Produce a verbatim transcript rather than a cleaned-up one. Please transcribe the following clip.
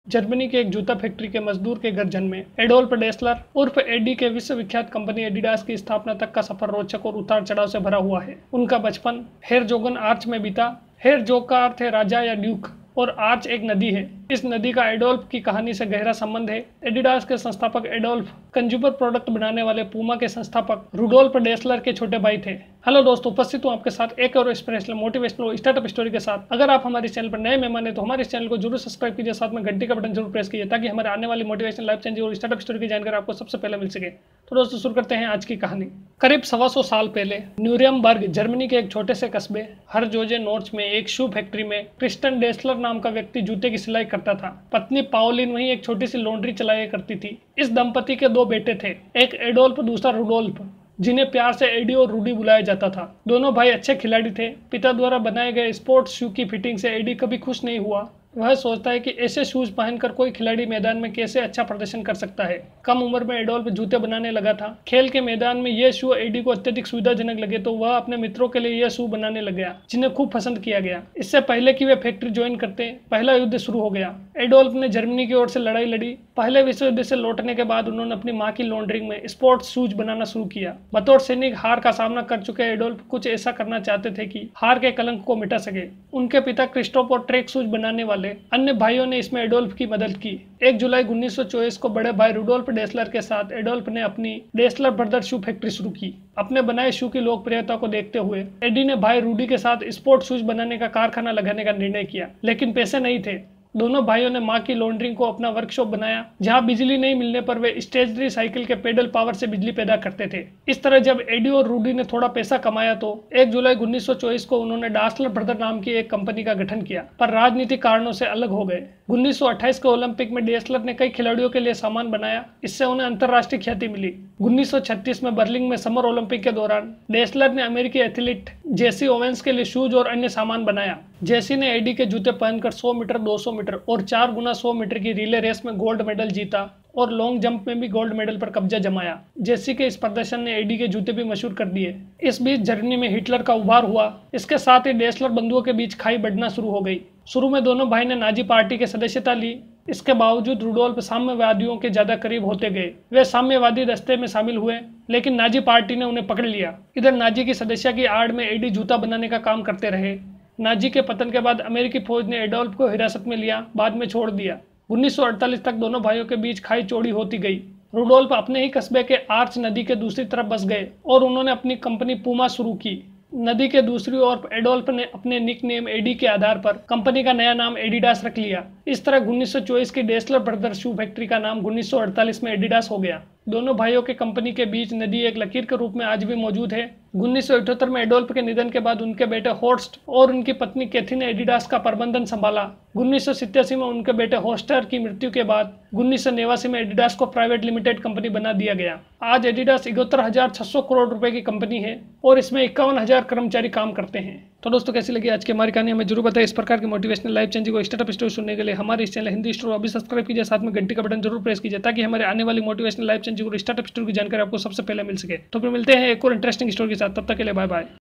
Germany के एक जूता फैक्ट्री के मजदूर के घर जन्मे एडोल्फ डेसलर उर्फ एडी के विश्वविख्यात कंपनी एडिडास की स्थापना तक का सफर रोचक और उतार चढ़ाव से भरा हुआ है। उनका बचपन हेरजोगन आर्च में बीता। हेरजोग का अर्थ है राजा या ड्यूक और आर्च एक नदी है। इस नदी का एडोल्फ की कहानी से गहरा संबंध है। एडिडास के संस्थापक एडोल्फ कंज्यूमर प्रोडक्ट बनाने वाले पूमा के संस्थापक रुडोल्फ डेसलर के छोटे भाई थे। हेलो दोस्तों, उपस्थित हूं आपके साथ एक और इंस्पिरेशनल मोटिवेशनल स्टार्टअप स्टोरी के साथ। अगर आप हमारे चैनल पर नए मेहमान हैं तो हमारे इस चैनल को जरूर सब्सक्राइब कीजिए, साथ में घंटी का बटन जरूर प्रेस कीजिए ताकि हमारे आने वाली मोटिवेशनल लाइफ चेंजिंग और स्टार्टअप स्टोरी की जानकारी आपको सबसे पहले मिल सके। तो दोस्तों शुरू करते हैं आज की कहानी। करीब सवा सौ साल पहले न्यूरेमबर्ग जर्मनी के एक छोटे से कस्बे हरजोजे नोर्च में एक शू फैक्ट्री में क्रिस्टन डेसलर नाम का व्यक्ति जूते की सिलाई करता था। पत्नी पाओलिन वहीं एक छोटी सी लॉन्ड्री चलाया करती थी। इस दंपति के दो बेटे थे, एक एडोल्फ दूसरा रुडोल्फ, जिन्हें प्यार से एडी और रूडी बुलाया जाता था। दोनों भाई अच्छे खिलाड़ी थे। पिता द्वारा बनाए गए स्पोर्ट्स शू की फिटिंग से एडी कभी खुश नहीं हुआ। वह सोचता है कि ऐसे शूज पहनकर कोई खिलाड़ी मैदान में कैसे अच्छा प्रदर्शन कर सकता है। कम उम्र में एडोल्फ जूते बनाने लगा था। खेल के मैदान में यह शू एडी को अत्यधिक सुविधाजनक लगे तो वह अपने मित्रों के लिए यह शू बनाने लग गया, जिन्हें खूब पसंद किया गया। इससे पहले कि वे फैक्ट्री ज्वाइन करते, पहला युद्ध शुरू हो गया। एडोल्फ ने जर्मनी की ओर से लड़ाई लड़ी। पहले विश्व युद्ध से लौटने के बाद उन्होंने अपनी मां की लॉन्ड्रिंग में स्पोर्ट्स शूज बनाना शुरू किया। बतौर सैनिक हार का सामना कर चुके एडोल्फ कुछ ऐसा करना चाहते थे कि हार के कलंक को मिटा सके। उनके पिता क्रिस्टोफ और ट्रैक शूज बनाने वाले अन्य भाइयों ने इसमें एडोल्फ की मदद की। एक जुलाई उन्नीस सौ चौबीस को बड़े भाई रुडोल्फ डेसलर के साथ एडोल्फ ने अपनी डेसलर ब्रदर शू फैक्ट्री शुरू की। अपने बनाए शू की लोकप्रियता को देखते हुए एडी ने भाई रूडी के साथ स्पोर्ट शूज बनाने का कारखाना लगाने का निर्णय किया, लेकिन पैसे नहीं थे। दोनों भाइयों ने मां की लॉन्ड्रिंग को अपना वर्कशॉप बनाया, जहां बिजली नहीं मिलने पर वे स्टेशनरी साइकिल के पेडल पावर से बिजली पैदा करते थे। इस तरह जब एडी और रूडी ने थोड़ा पैसा कमाया तो एक जुलाई उन्नीस सौ चौबीस को उन्होंने डासलर ब्रदर नाम की एक कंपनी का गठन किया, पर राजनीतिक कारणों से अलग हो गए। उन्नीस सौ अट्ठाईस के ओलंपिक में डेसलर ने कई खिलाड़ियों के लिए सामान बनाया। इससे उन्हें अंतर्राष्ट्रीय ख्याति मिली। उन्नीस सौ छत्तीस में बर्लिन में समर ओलंपिक के दौरान डेसलर ने अमेरिकी एथलीट जेसी ओवेंस के लिए शूज और अन्य सामान बनाया। जेसी ने एडी के जूते पहनकर सौ मीटर, दो सौ मीटर और चार गुना सौ मीटर की रिले रेस में गोल्ड मेडल जीता और लॉन्ग जंप में भी गोल्ड मेडल पर कब्जा जमाया। जेसी के इस प्रदर्शन ने एडी के जूते भी मशहूर कर दिए। इस बीच जर्मनी में हिटलर का उभार हुआ। इसके साथ ही डेसलर बंधुओं के बीच खाई बढ़ना शुरू हो गई। शुरू में दोनों भाई ने नाजी पार्टी की सदस्यता ली। इसके बावजूद रुडोल्फ साम्यवादियों के ज्यादा करीब होते गए। वे साम्यवादी दस्ते में शामिल हुए, लेकिन नाजी पार्टी ने उन्हें पकड़ लिया। इधर नाजी की सदस्य की आड़ में एडी जूता बनाने का काम करते रहे। नाजी के पतन के बाद अमेरिकी फौज ने एडोल्फ को हिरासत में लिया, बाद में छोड़ दिया। उन्नीस सौ अड़तालीस तक दोनों भाइयों के बीच खाई चौड़ी होती गई। रुडोल्फ अपने ही कस्बे के आर्च नदी के दूसरी तरफ बस गए और उन्होंने अपनी कंपनी पूमा शुरू की। नदी के दूसरी ओर एडोल्फ ने अपने निक नेम एडी के आधार पर कंपनी का नया नाम एडिडास रख लिया। इस तरह उन्नीस सौ चौबीस की डेसलर ब्रदर शू फैक्ट्री का नाम उन्नीस सौ अड़तालीस में एडिडास हो गया। दोनों भाइयों के कंपनी के बीच नदी एक लकीर के रूप में आज भी मौजूद है। उन्नीस सौ अठहत्तर में एडोल्फ के निधन के बाद उनके बेटे हॉर्स्ट और उनकी पत्नी कैथी ने एडिडास का प्रबंधन संभाला। उन्नीस सौ सत्तासी में उनके बेटे होस्टर की मृत्यु के बाद उन्नीस सौ नवासी में एडिडास को प्राइवेट लिमिटेड कंपनी बना दिया गया। आज एडिडास इकहत्तर हजार छह सौ करोड़ रुपए की कंपनी है और इसमें इक्यावन हजार कर्मचारी काम करते हैं। तो दोस्तों कैसी लगी आज की हमारी कहानी, हमें जरूर बताएं। इस प्रकार की मोटिवेशनल लाइफ चेंजिंग और स्टार्टअप स्टोरी सुनने के लिए हमारे इस चैनल हिंदी स्टोरी अभी सब्सक्राइब कीजिए, साथ में घंटी का बटन जरूर प्रेस कीजिए ताकि हमारे आने वाली मोटिवेशनल लाइफ चेंजिंग और स्टार्टअप स्टोरी की जानकारी आपको सबसे पहले मिल सके। तो फिर मिलते हैं एक और इंटरेस्टिंग स्टोरी के साथ, तब तक के लिए बाय बाय।